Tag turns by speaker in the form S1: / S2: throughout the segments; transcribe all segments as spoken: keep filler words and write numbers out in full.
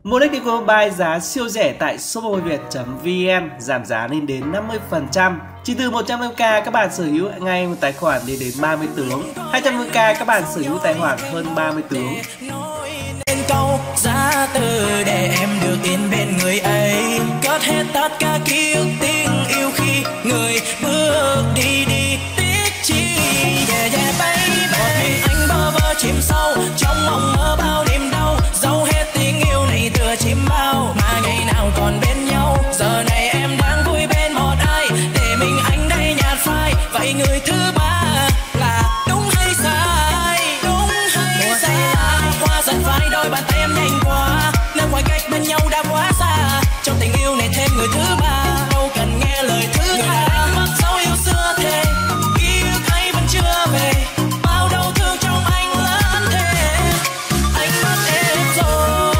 S1: Molectical Buy giá siêu rẻ tại shopmobiviet chấm vn, giảm giá lên đến năm mươi phần trăm. Chỉ từ một trăm năm mươi k các bạn sở hữu ngay một tài khoản lên đến ba mươi tướng, hai trăm năm mươi k các bạn sở hữu tài khoản hơn ba mươi tướng.
S2: Câu giá từ để em được yên bên người ấy, cất hết tất cả ký ức tiếng yêu khi người bước đi đi tiếc chi. Yeah yeah baby, một mình anh bơ vơ chìm sâu trong mộng mơ bao đêm đau, giấu hết tiếng yêu này tựa chim bao mà ngày nào còn bên nhau. Giờ này em đang vui bên một ai, để mình anh đây nhạt phai. Vậy người thứ ba là đúng hay sai? Đúng hay sai? Hoa dần phai đôi bàn tay em nhanh quá, nếu khoảng cách bên nhau đã quá xa. Trong tình yêu này thêm người thứ ba, đâu cần nghe lời thứ tha. Người mất dấu yêu xưa thề, ký ức ấy vẫn chưa về. Bao đau thương trong anh lớn thêm, anh mất em rồi.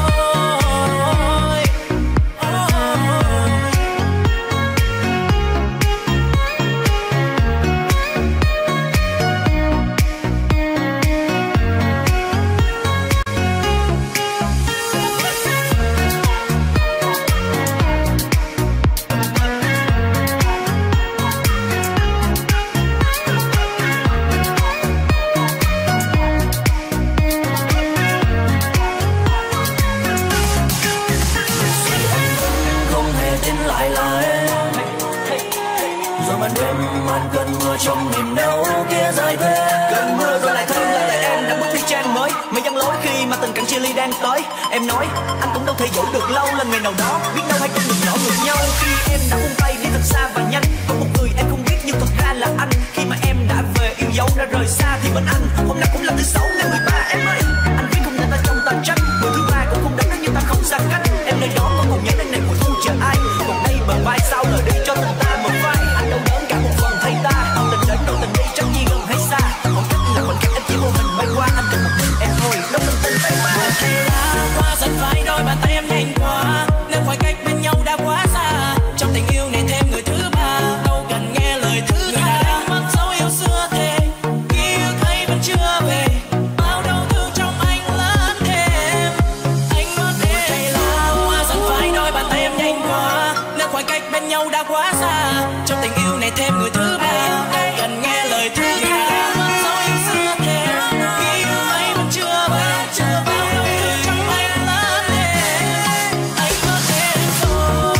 S2: Trong niềm đau kia dài về, cơn mưa rồi lại thương lại lại em đã bước đi trang mới. Mây giăng lối khi mà tình cảnh chia ly đang tới. Em nói anh cũng đâu thể giữ được lâu, lần ngày nào đó biết đâu hai con đường nhỏ ngược nhau. Khi em đã buông tay đi thật xa và nhanh, có một người em không biết nhưng thật ra là anh. Khi mà em đã về yêu dấu đã rời xa thì bên anh hôm nào cũng là thứ sáu ngày mười ba. Em ơi anh biết không nên ta trong ta trách, người thứ ba cũng không đến nhưng ta không xa cách. Em nơi đó có cùng nhớ đến ngày mùa thu chờ ai, còn đây bờ vai sao lời đi cho tình ta một vai. Anh đau đớn cả một phần thay ta, tình đến đâu tình đi chẳng gì gần hay xa. Khoảng cách là khoảng cách em chỉ vô hình bay qua, anh cần một mình em thôi đâu tình tình tay mà. Hoa dần phai đôi bàn tay em nhanh quá, nếu khoảng cách bên nhau đã quá xa. Trong tình yêu này thêm người thứ ba, đâu cần nghe lời thứ tha. Người mất dấu yêu xưa thề, ký ức ấy vẫn chưa về. Bao đau thương trong anh lớn thêm, anh mất em rồi. Hoa dần phai đôi bàn tay em nhanh quá, nếu khoảng cách bên nhau đã quá xa. Trong tình yêu này thêm người thứ ba, đâu cần nghe lời thứ tha. Mất dấu yêu xưa thề, ký ức ấy vẫn chưa về. Bao đau thương trong anh lớn thêm, anh mất em rồi.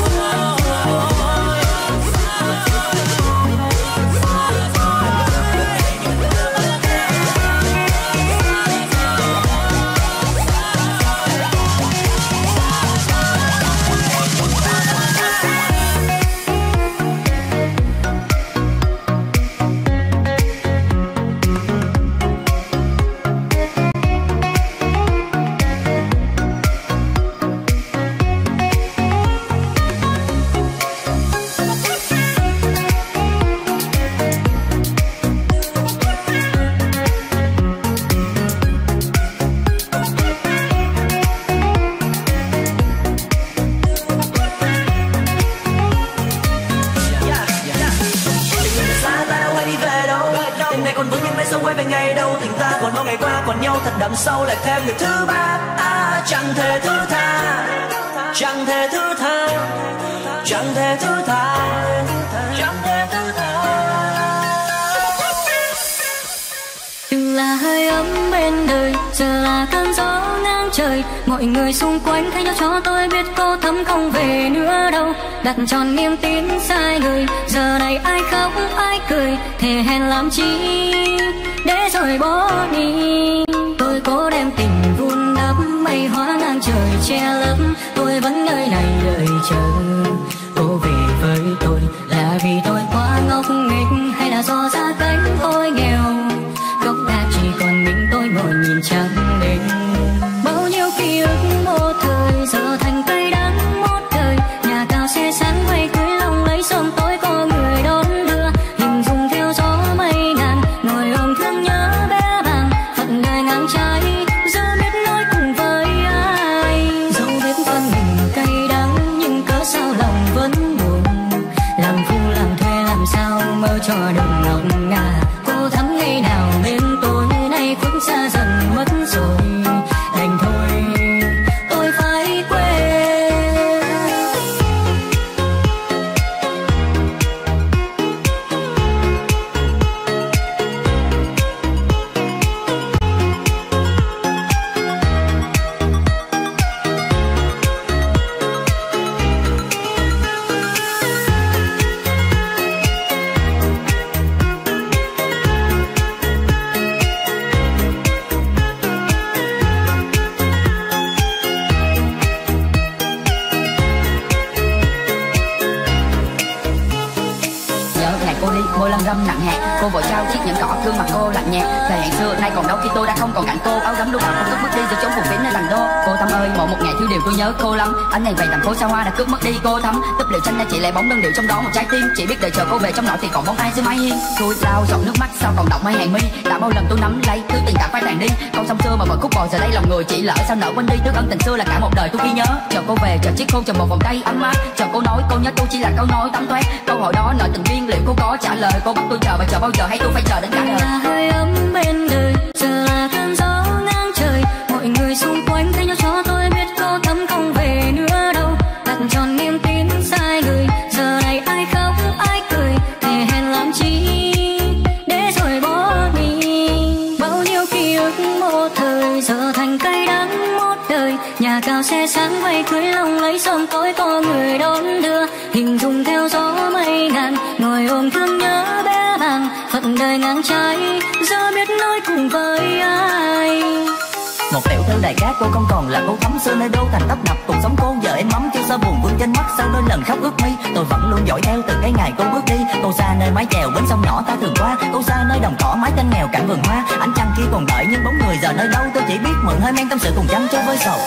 S2: Đằng sau lại thêm người thứ ba, à, chẳng thể thứ tha, chẳng thể thứ tha, chẳng thể thứ tha, chẳng thể thứ tha.
S3: Từng là hơi ấm bên đời, giờ là cơn gió ngang trời. Mọi người xung quanh thay nhau cho tôi biết cô thắm không về nữa đâu. Đặt tròn niềm tin sai người, giờ này ai khóc ai cười, thề hẹn làm chi để rồi bỏ đi. Tôi cố đem tình vun đắp mây hóa ngang trời che lấp, tôi vẫn nơi này đợi chờ. Cô về với tôi là vì tôi quá ngốc nghếch, hay là do gia cảnh tôi nghèo, góc ta chỉ còn mình tôi ngồi nhìn trăng đêm. Bao nhiêu ký ức một thời giờ thành cây đắng một đời, nhà cao xe sáng quay cưới lòng lấy sớm tối có người đón đưa. Hình dung theo gió mây ngàn, ngồi ôm thương nhớ bé bàng, phận đời ngang trái giờ biết nói cùng với ai. Dẫu biết thân mình cay đắng nhưng cớ sao lòng vẫn buồn, làm phu làm thuê làm sao mơ cho đừng ngọc ngà. Cô thắm ngày nào bên tôi nay khuất xa dần mất rồi, đành thôi tôi phải
S4: dâm nặng nhẹ. Cô vội trao chiếc nhẫn cỏ, gương mặt cô lạnh nhẹ. Thời hẹn xưa nay còn đâu khi tôi đã không còn cạnh cô. Áo gấm lúc nào cũng cướp mất đi giữa chốn vùng biển nơi làng đô. Cô Thắm ơi, mỗi một ngày thiếu điều tôi nhớ cô lắm. Anh ngày về thành phố xa hoa đã cướp mất đi cô Thắm. Túp lều tranh nay chỉ lại bóng đơn điệu trong đó một trái tim. Chỉ biết đợi chờ cô về trong nội thì còn bóng ai dưới mái hiên. Tôi lau giọt nước mắt sao còn đọng mây hàng mi. Đã bao lần tôi nắm lấy thứ tình cảm phai tàn đi. Câu sông xưa mà vẫn khúc bò giờ đây lòng người chỉ lỡ sao nỡ quên đi. Thứ ân tình xưa là cả một đời tôi ghi nhớ. Chờ cô về, chờ chiếc khôn, chờ một vòng tay ấm áp. Chờ cô nói cô nhớ tôi chỉ là câu nói tắm toét. Câu hỏi đó nợ tình duyên liệu cô có trả lời. Cô bắt tôi chờ và chờ bao giờ hay tôi phải chờ đến cả đời.
S3: Là hơi ấm bên đời, giờ là cơn gió ngang trời. Mọi người xung quanh thay nhau cho tôi biết cô Thắm không về nữa đâu. Đặt tròn niềm tin sai người, giờ này ai khóc ai cười. Thề hẹn làm chi để rồi bỏ đi. Bao nhiêu ký ức một thời giờ thành cay đắng một đời. Nhà cao xe sáng vây cưới lòng lấy sớm tối có người đón đưa. Hình dung theo gió mây ngàn, ngồi ôm thương nhớ bé bàng. Phận đời ngang trái, giờ biết nói cùng với ai.
S2: Một tiểu thư đại cát cô không còn là cô Thắm xưa nơi đô thành tấp nập. Cuộc sống cô giờ em mắm chưa sao buồn vương trên mắt. Sau đôi lần khóc ướt mi tôi vẫn luôn dõi theo từ cái ngày cô bước đi. Cô xa nơi mái chèo bến sông nhỏ ta thường qua. Cô xa nơi đồng cỏ mái tranh nghèo cảnh vườn hoa. Ánh trăng kia còn đợi nhưng bóng người giờ nơi đâu. Tôi chỉ biết mượn hơi men tâm sự cùng chăm chơi với sầu.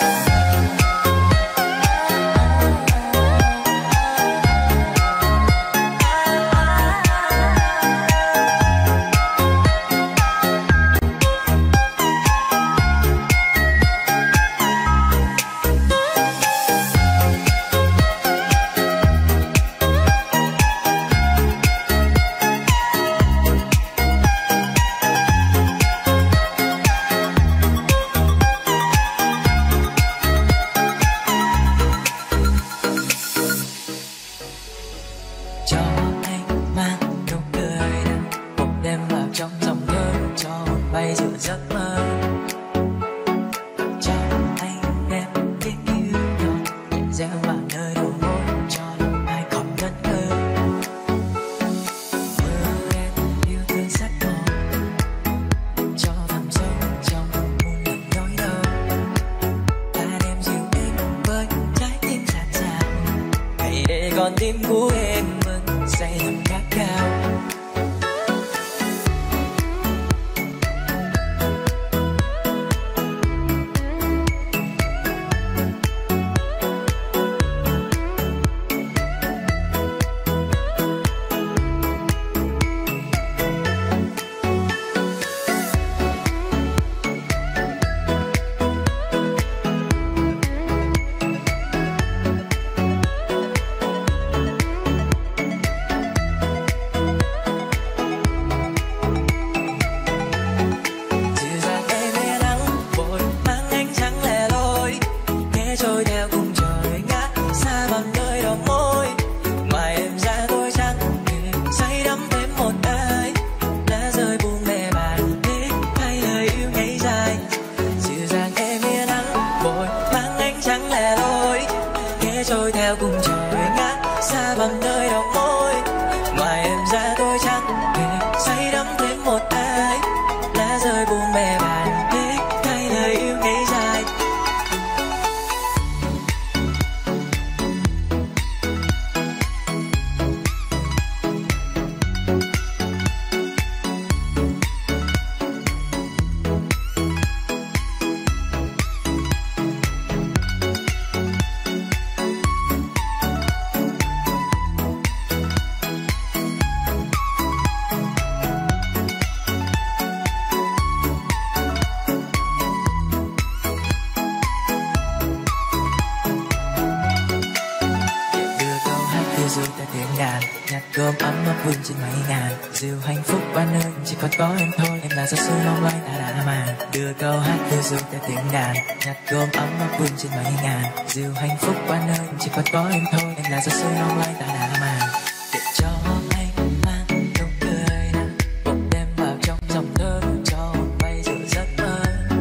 S5: gom ấm áp vương trên mấy ngàn diều hạnh phúc ban nơi chỉ còn có em thôi. Em là gió sương long lanh đã đã màn đưa câu hát đưa du theo tiếng đàn nhặt gom ấm áp vương trên mấy ngàn diều hạnh phúc ban nơi chỉ còn có em thôi. Em là gió sương long lanh đã đã màn để cho anh mang nụ cười nào bỗng đem vào trong dòng thơ cho bay giữa giấc mơ.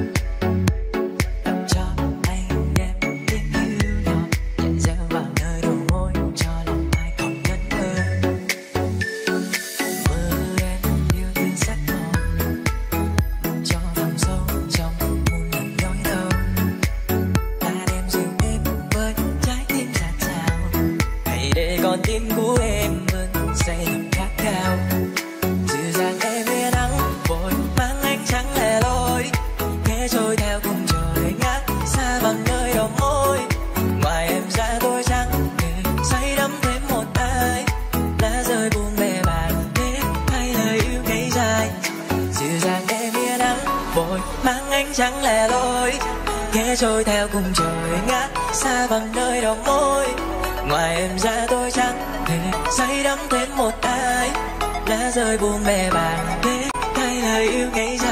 S5: Làm cho anh đem tiếng yêu nhỏ nhẹ gieo vào nơi đầu môi cho lòng ai còn ngẩn ngơ. Mơ đen yêu thương sắc hồng cho thẳm sâu trong muôn lần nhói đau. Ta đem dịu êm với trái tim dạt dào hãy để con tim của em vẫn say thầm khát khao. trôi theo cùng trời ngát xa bằng nơi đầu môi. Ngoài em ra tôi chẳng thể say đắm thêm một ai. Lá rơi buông bè bạt để thay lời yêu ngây dài. Dịu dàng đêm yên nắng vội mang ánh trắng lẻ loi. Ghé trôi theo cùng trời ngát xa bằng nơi đầu môi. Ngoài em ra tôi chẳng thể say đắm thêm một ai. Lá rơi buông bè bạt để thay lời yêu ngây dài.